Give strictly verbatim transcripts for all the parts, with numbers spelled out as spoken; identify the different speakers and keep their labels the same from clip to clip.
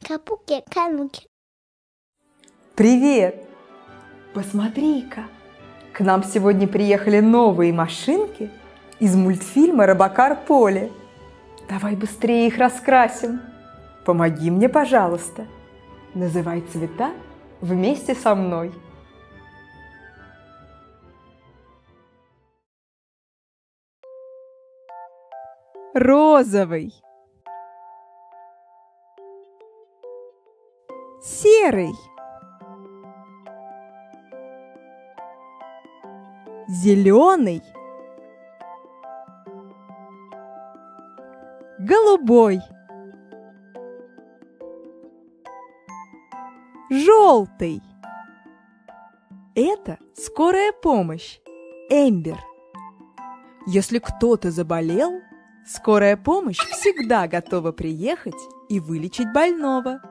Speaker 1: Капуки-кануки.
Speaker 2: Привет! Посмотри-ка, к нам сегодня приехали новые машинки из мультфильма «Робокар Поли». Давай быстрее их раскрасим. Помоги мне, пожалуйста. Называй цвета вместе со мной.
Speaker 3: Розовый, серый, зеленый, голубой, желтый. Это скорая помощь, Эмбер. Если кто-то заболел, скорая помощь всегда готова приехать и вылечить больного.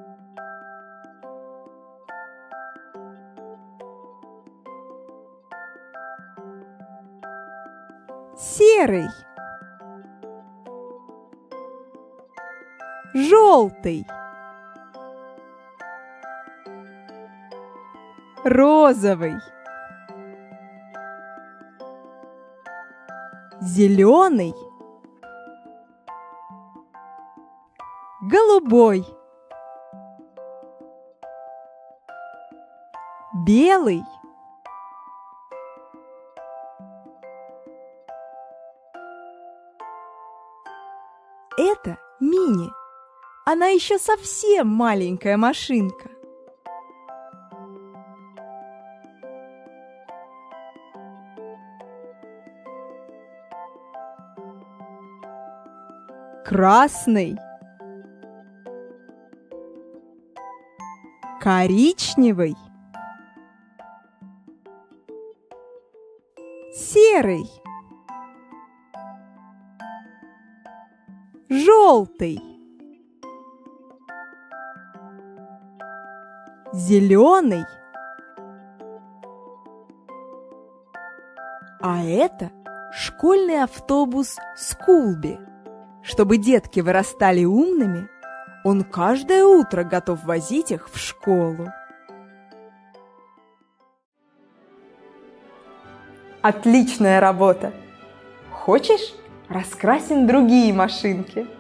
Speaker 3: Серый, желтый, розовый, зеленый, голубой, белый, это Мини. Она еще совсем маленькая машинка. Красный, коричневый, серый, желтый, зеленый, а это школьный автобус Скулби. Чтобы детки вырастали умными, он каждое утро готов возить их в школу.
Speaker 2: Отличная работа! Хочешь, раскрасим другие машинки?